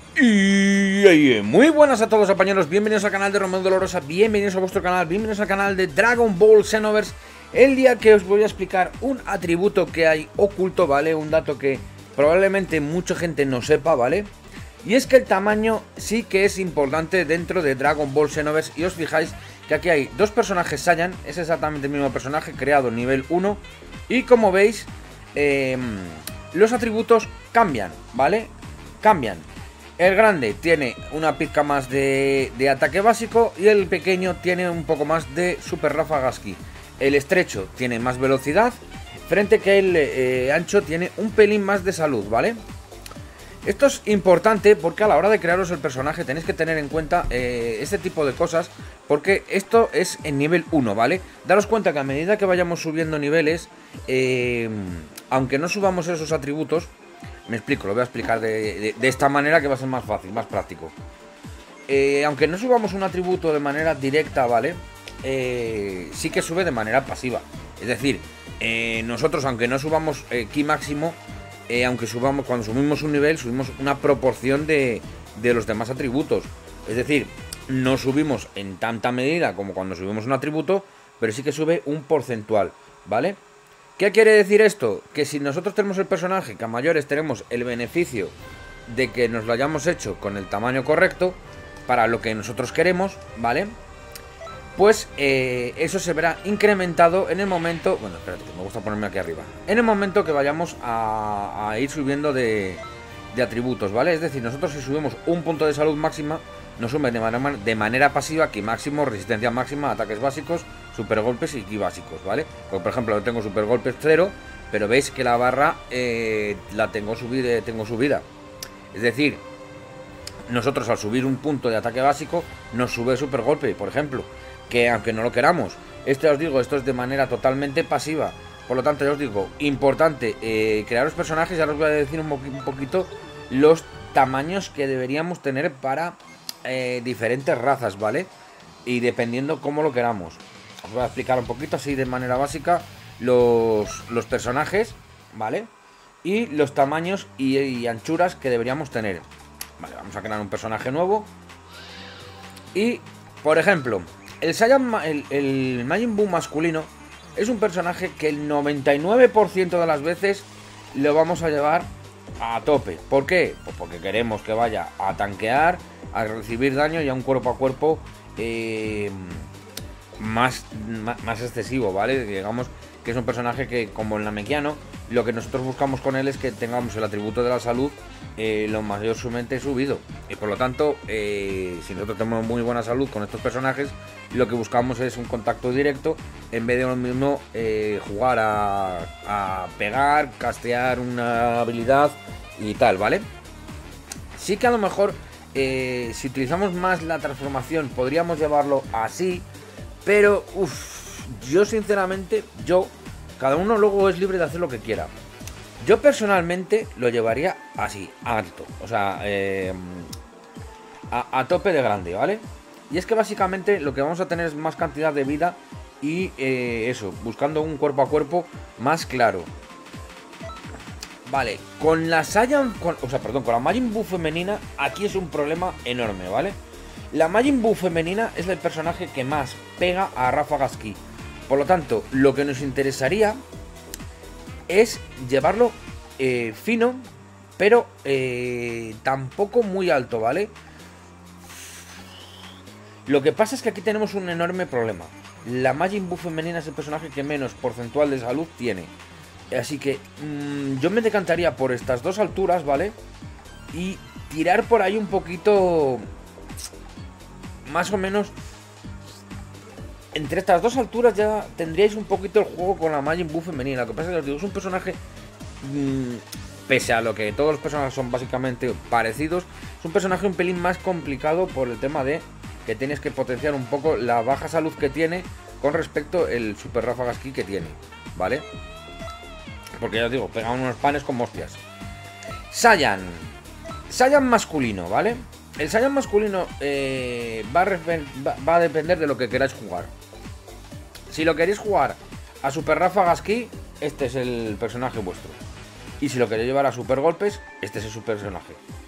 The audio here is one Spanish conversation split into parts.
Y muy buenas a todos, compañeros, bienvenidos al canal de Romeo Dolorosa, bienvenidos a vuestro canal, bienvenidos al canal de Dragon Ball Xenoverse. El día que os voy a explicar un atributo que hay oculto, ¿vale? Un dato que probablemente mucha gente no sepa, ¿vale? Y es que el tamaño sí que es importante dentro de Dragon Ball Xenoverse. Y os fijáis que aquí hay dos personajes Saiyan, es exactamente el mismo personaje, creado nivel 1. Y como veis, los atributos cambian, ¿vale? Cambian. El grande tiene una pizca más de ataque básico y el pequeño tiene un poco más de super ráfagas ki. El estrecho tiene más velocidad, frente que el ancho tiene un pelín más de salud, ¿vale? Esto es importante porque a la hora de crearos el personaje tenéis que tener en cuenta este tipo de cosas, porque esto es en nivel 1, ¿vale? Daros cuenta que a medida que vayamos subiendo niveles, aunque no subamos esos atributos, me explico, lo voy a explicar de esta manera que va a ser más fácil, más práctico. Aunque no subamos un atributo de manera directa, ¿vale? Sí que sube de manera pasiva. Es decir, nosotros aunque no subamos ki máximo, aunque subamos, cuando subimos un nivel, subimos una proporción de los demás atributos. Es decir, no subimos en tanta medida como cuando subimos un atributo, pero sí que sube un porcentual, ¿vale? ¿Qué quiere decir esto? Que si nosotros tenemos el personaje que a mayores tenemos el beneficio de que nos lo hayamos hecho con el tamaño correcto, para lo que nosotros queremos, ¿vale? Pues eso se verá incrementado en el momento... Bueno, espérate, que me gusta ponerme aquí arriba. En el momento que vayamos a ir subiendo de atributos, ¿vale? Es decir, nosotros si subimos un punto de salud máxima, nos sube de manera pasiva ki máximo, resistencia máxima, ataques básicos, super golpes y ki básicos, ¿vale? Porque, por ejemplo, yo tengo super golpes 0, pero veis que la barra la tengo subida. Es decir, nosotros al subir un punto de ataque básico, nos sube super golpe, por ejemplo, que aunque no lo queramos, esto os digo, esto es de manera totalmente pasiva. Por lo tanto, ya os digo, importante crearos personajes. Ya os voy a decir un poquito los tamaños que deberíamos tener para diferentes razas, ¿vale? Y dependiendo cómo lo queramos. Os voy a explicar un poquito así de manera básica los personajes, ¿vale? Y los tamaños y anchuras que deberíamos tener. Vale, vamos a crear un personaje nuevo. Y, por ejemplo, el Majin Buu masculino es un personaje que el 99% de las veces lo vamos a llevar a tope. ¿Por qué? Pues porque queremos que vaya a tanquear, a recibir daño y a un cuerpo a cuerpo más excesivo, ¿vale? Digamos que es un personaje que, como el Namekiano, lo que nosotros buscamos con él es que tengamos el atributo de la salud lo mayormente subido. Y por lo tanto, si nosotros tenemos muy buena salud con estos personajes, lo que buscamos es un contacto directo, en vez de lo mismo jugar a pegar, castear una habilidad y tal, ¿vale? Sí que a lo mejor, si utilizamos más la transformación, podríamos llevarlo así, pero yo sinceramente, cada uno luego es libre de hacer lo que quiera. Yo personalmente lo llevaría así, alto, o sea, a tope de grande, ¿vale? Y es que básicamente lo que vamos a tener es más cantidad de vida y eso, buscando un cuerpo a cuerpo más claro. Vale, con la Saiyan, con la Majin Buu femenina, aquí es un problema enorme, ¿vale? La Majin Buu femenina es el personaje que más pega a ráfagas ki. Por lo tanto, lo que nos interesaría es llevarlo fino, pero tampoco muy alto, ¿vale? Lo que pasa es que aquí tenemos un enorme problema. La Majin Buu femenina es el personaje que menos porcentual de salud tiene. Así que yo me decantaría por estas dos alturas, ¿vale? Y tirar por ahí un poquito, más o menos. Entre estas dos alturas ya tendríais un poquito el juego con la Majin Buu femenina. Lo que pasa es que os digo, es un personaje, pese a lo que todos los personajes son básicamente parecidos, es un personaje un pelín más complicado por el tema de que tienes que potenciar un poco la baja salud que tiene con respecto al super ráfagas ki que tiene, ¿vale? Porque ya os digo, pegan unos panes como hostias. Saiyan masculino, ¿vale? El Saiyan masculino va a depender de lo que queráis jugar. Si lo queréis jugar a super ráfagas ki, este es el personaje vuestro. Y si lo queréis llevar a super golpes, este es su personaje.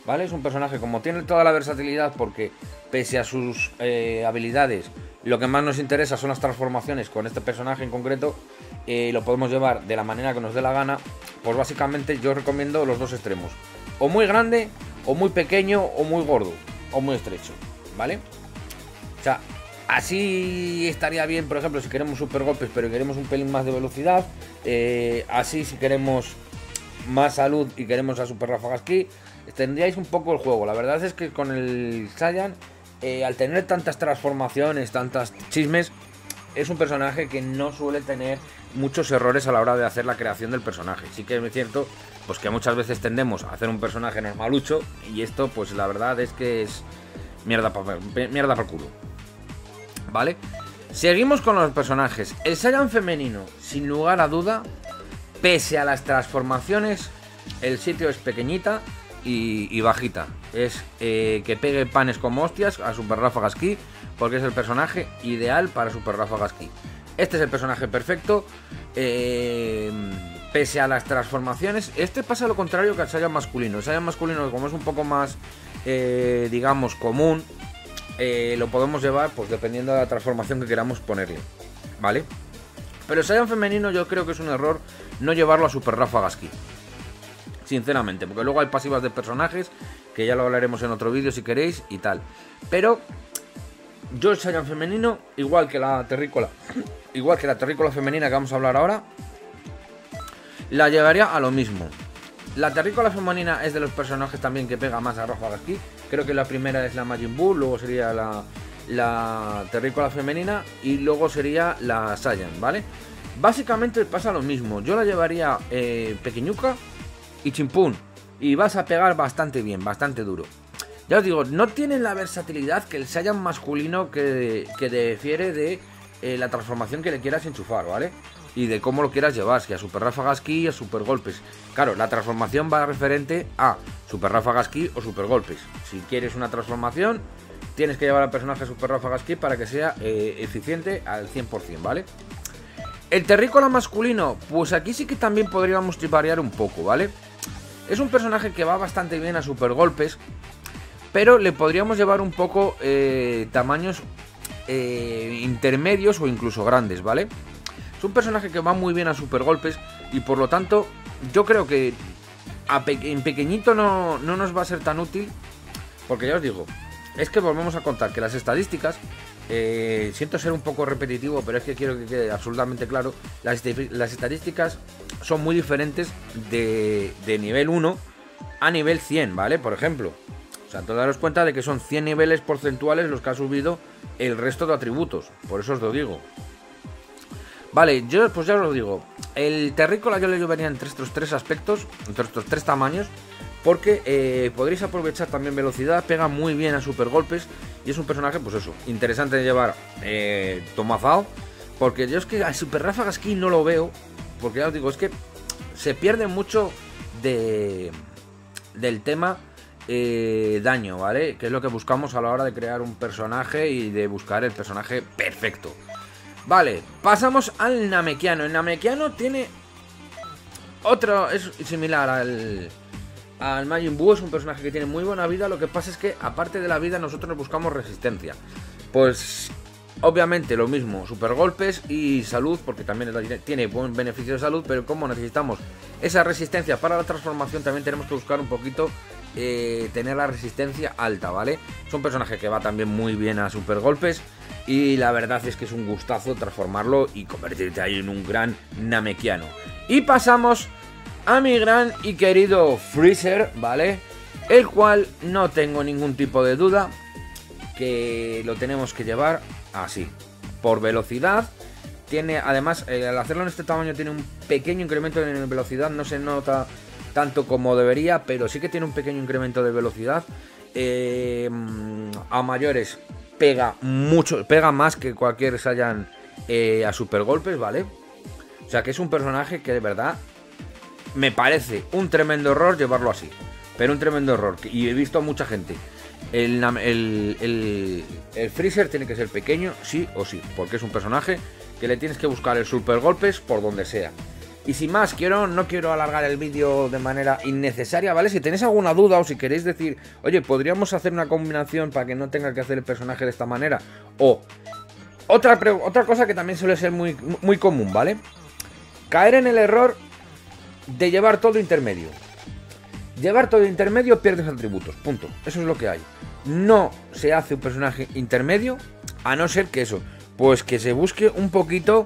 ¿vale? Es un personaje como tiene toda la versatilidad, porque pese a sus habilidades, lo que más nos interesa son las transformaciones con este personaje en concreto. Lo podemos llevar de la manera que nos dé la gana. Pues básicamente yo recomiendo los dos extremos: o muy grande, o muy pequeño, o muy gordo, o muy estrecho, ¿vale? O sea, así estaría bien, por ejemplo, si queremos super golpes pero queremos un pelín más de velocidad. Así si queremos más salud y queremos a super ráfagas ki, tendríais un poco el juego. La verdad es que con el Saiyan, al tener tantas transformaciones, tantas chismes, es un personaje que no suele tener muchos errores a la hora de hacer la creación del personaje. Sí que es cierto pues que muchas veces tendemos a hacer un personaje normalucho, y esto pues la verdad es que es mierda para el culo, ¿vale? Seguimos con los personajes. El Saiyan femenino, sin lugar a duda, pese a las transformaciones, el sitio es pequeñita y bajita. Es que pegue panes como hostias a super ráfagas ki, porque es el personaje ideal para super ráfagas ki. Este es el personaje perfecto. Pese a las transformaciones, este pasa lo contrario que al Saiyan masculino. El Saiyan masculino, como es un poco más, digamos, común, lo podemos llevar pues dependiendo de la transformación que queramos ponerle, ¿vale? Pero el Saiyan femenino yo creo que es un error no llevarlo a super ráfagas ki, sinceramente, porque luego hay pasivas de personajes, que ya lo hablaremos en otro vídeo si queréis y tal. Pero yo el Saiyan femenino, igual que la terrícola femenina que vamos a hablar ahora, la llevaría a lo mismo. La terrícola femenina es de los personajes también que pega más a ráfagas ki. Creo que la primera es la Majin Buu, luego sería la terrícola femenina y luego sería la Saiyan, ¿vale? Básicamente pasa lo mismo. Yo la llevaría pequeñuca y chimpún, y vas a pegar bastante bien, bastante duro. Ya os digo, no tienen la versatilidad que el Saiyan masculino, que difiere de la transformación que le quieras enchufar, ¿vale? Y de cómo lo quieras llevar, si a super ráfagas ki y a super golpes. Claro, la transformación va referente a super ráfagas ki o super golpes. Si quieres una transformación, tienes que llevar al personaje a super ráfagas ki para que sea eficiente al 100%, ¿vale? El terrícola masculino, pues aquí sí que también podríamos variar un poco, ¿vale? Es un personaje que va bastante bien a super golpes, pero le podríamos llevar un poco tamaños intermedios o incluso grandes, ¿vale? Es un personaje que va muy bien a super golpes, y por lo tanto yo creo que en pequeñito no nos va a ser tan útil, porque ya os digo, es que volvemos a contar que las estadísticas, siento ser un poco repetitivo, pero es que quiero que quede absolutamente claro, las estadísticas son muy diferentes de nivel 1 a nivel 100, ¿vale? Por ejemplo, o sea, daros cuenta de que son 100 niveles porcentuales los que ha subido el resto de atributos, por eso os lo digo. Vale, yo pues ya os lo digo, el terrícola yo le llevaría entre estos tres aspectos, entre estos tres tamaños, porque podréis aprovechar también velocidad, pega muy bien a super golpes, y es un personaje, pues eso, interesante de llevar tomazao, porque yo es que a super ráfagas ki no lo veo, porque ya os digo, es que se pierde mucho del tema daño, ¿vale? Que es lo que buscamos a la hora de crear un personaje y de buscar el personaje perfecto. Vale, pasamos al Namekiano. El Namekiano tiene otro, es similar al Majin Buu, es un personaje que tiene muy buena vida. Lo que pasa es que aparte de la vida nosotros buscamos resistencia. Pues obviamente lo mismo, super golpes y salud, porque también tiene buen beneficio de salud, pero como necesitamos esa resistencia para la transformación, también tenemos que buscar un poquito tener la resistencia alta, ¿vale? Es un personaje que va también muy bien a super golpes, y la verdad es que es un gustazo transformarlo y convertirte ahí en un gran Namekiano. Y pasamos a mi gran y querido Freezer, ¿vale? El cual no tengo ningún tipo de duda que lo tenemos que llevar así, por velocidad. Tiene, además, al hacerlo en este tamaño tiene un pequeño incremento en velocidad, no se nota tanto como debería, pero sí que tiene un pequeño incremento de velocidad. A mayores pega mucho, pega más que cualquier Saiyan a super golpes, ¿vale? O sea que es un personaje que de verdad me parece un tremendo error llevarlo así, pero un tremendo error, y he visto a mucha gente. El Freezer tiene que ser pequeño sí o sí, porque es un personaje que le tienes que buscar el super golpes por donde sea. Y sin más, no quiero alargar el vídeo de manera innecesaria, ¿vale? Si tenéis alguna duda o si queréis decir, oye, podríamos hacer una combinación para que no tenga que hacer el personaje de esta manera. O otra cosa que también suele ser muy común, ¿vale? Caer en el error de llevar todo intermedio. Llevar todo intermedio pierdes atributos, punto. Eso es lo que hay. No se hace un personaje intermedio, a no ser que eso, pues que se busque un poquito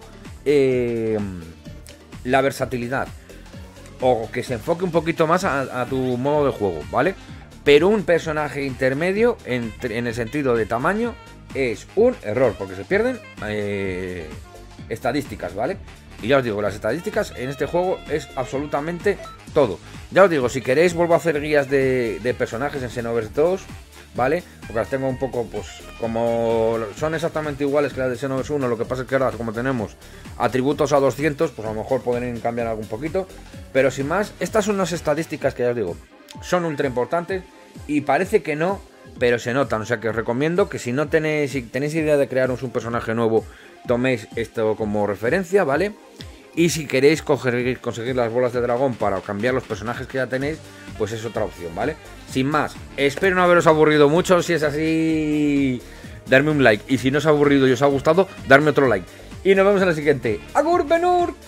la versatilidad, o que se enfoque un poquito más a tu modo de juego, ¿vale? Pero un personaje intermedio, en el sentido de tamaño, es un error, porque se pierden estadísticas, ¿vale? Y ya os digo, las estadísticas en este juego es absolutamente todo. Ya os digo, si queréis vuelvo a hacer guías de personajes en Xenoverse 2, ¿vale? Porque las tengo un poco, pues, como son exactamente iguales que las de Xenoverse 1, lo que pasa es que ahora, como tenemos atributos a 200, pues a lo mejor pueden cambiar algún poquito. Pero sin más, estas son unas estadísticas que ya os digo, son ultra importantes y parece que no, pero se notan. O sea que os recomiendo que si tenéis idea de crearos un personaje nuevo, toméis esto como referencia, ¿vale? Y si queréis conseguir las bolas de dragón para cambiar los personajes que ya tenéis, pues es otra opción, ¿vale? Sin más, espero no haberos aburrido mucho. Si es así, darme un like. Y si no os ha aburrido y os ha gustado, darme otro like. Y nos vemos en la siguiente. ¡Agur, Benur!